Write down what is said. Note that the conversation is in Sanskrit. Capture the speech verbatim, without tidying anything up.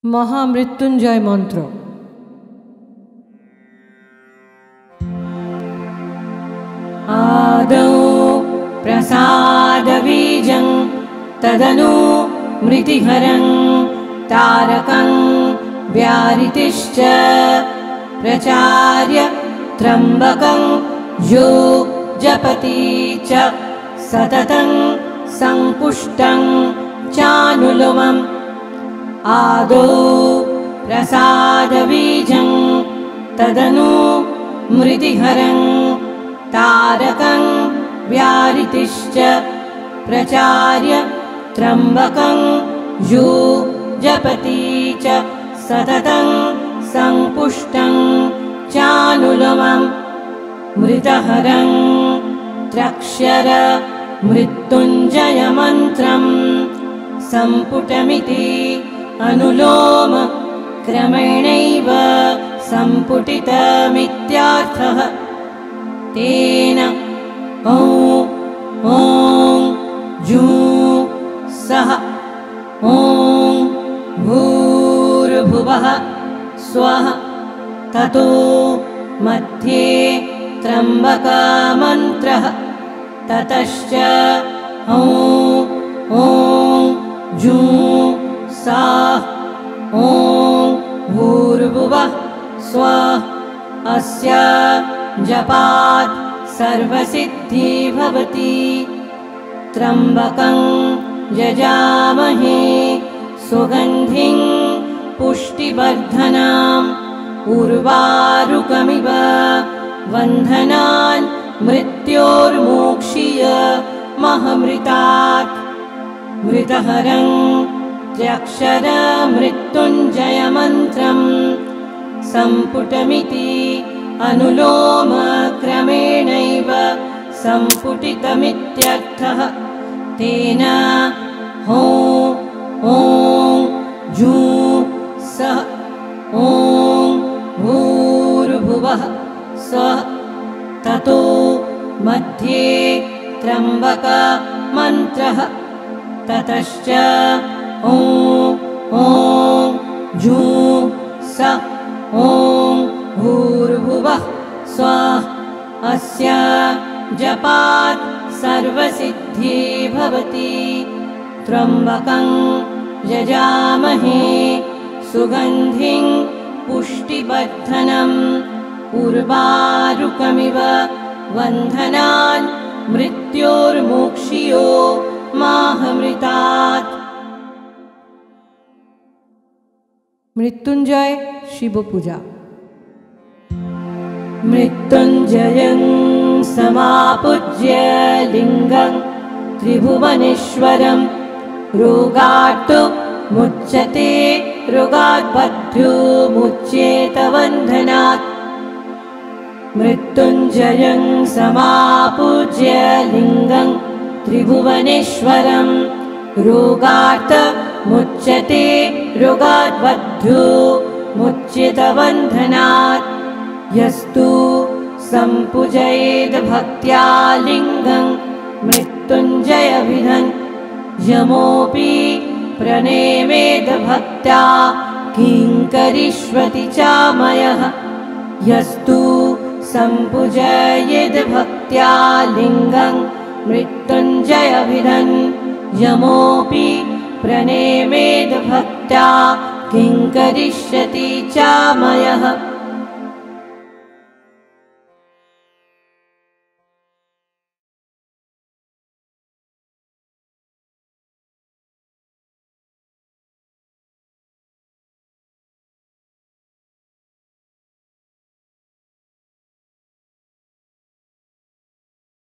महामृत्युंजय मंत्र। आदौ प्रसादबीजं तदनु मृतिहरं तारकं व्याहृतिश्च प्रचार्य त्र्यम्बकं यो जपति च सततं संपुष्टं चानुलोमम्। आदौ प्रसादबीजं तदनु मृतिहरं तारकं व्याहृतिश्च प्रचार्य त्र्यम्बकं यो जपति च सततं संपुष्टं चानुलोमम्। मृतहरं त्र्यक्षर मृत्युंजय मंत्रं संपुटमिति अनुलोम क्रमेणैव संपुटितमित्यार्थः। तेन ॐ ॐ जूं सः ॐ भूर्भुवः स्वः ततो मध्ये त्र्यम्बकमन्त्रः ततश्च ॐ ॐ जूं सः ॐ भूर्भुवः स्वः। अस्य जपात् सर्वसिद्धि भवति। त्र्यम्बकं यजामहे सुगन्धिं पुष्टिवर्धनम् उर्वारुकमिव बन्धनान् मृत्योर्मोक्ष्य महमृतात्। मृतहरं त्र्यक्षर मृत्युंजय मंत्रं संपुटमिति अनुलोम क्रमेणैव संपुटितमित्यर्थः। तेन ॐ ॐ जूं सः ॐ भूर्भुवः स्वः ततो मध्ये त्र्यम्बकमन्त्रः ततश्च ॐ ॐ जूं सः ॐ भूर्भुवः स्वः। अस्य जपात् सर्वसिद्धि भवति। त्र्यम्बकं यजामहे सुगन्धिं पुष्टिवर्धनम् उर्वारुकमिव बन्धनान् मृत्योर्मोक्ष्यो माहमृतात्। मृत्युंजय शिव पूजा। मृत्युंजयं समापूज्य लिंगं त्रिभुवनेश्वरं रोगात् मुच्यते रोगात् बद्धो मुच्येत बन्धनात्। मृत्युंजयं समापूज्य लिंगं त्रिभुवनेश्वरं रोगात् मुच्यते रोगात् बद्धो मुच्येत बन्धनात्। यस्तु संपूजयेत् भक्त्या लिंगं मृत्युंजयविधं यमोऽपि प्रणेमेत् भक्त्या किं करिष्यति चामयः। यस्तु संपूजयेत् भक्त्या लिंगं मृत्युंजयविधं यमोऽपि प्रणेमेत् भक्त्या किं करिष्यति चामयः।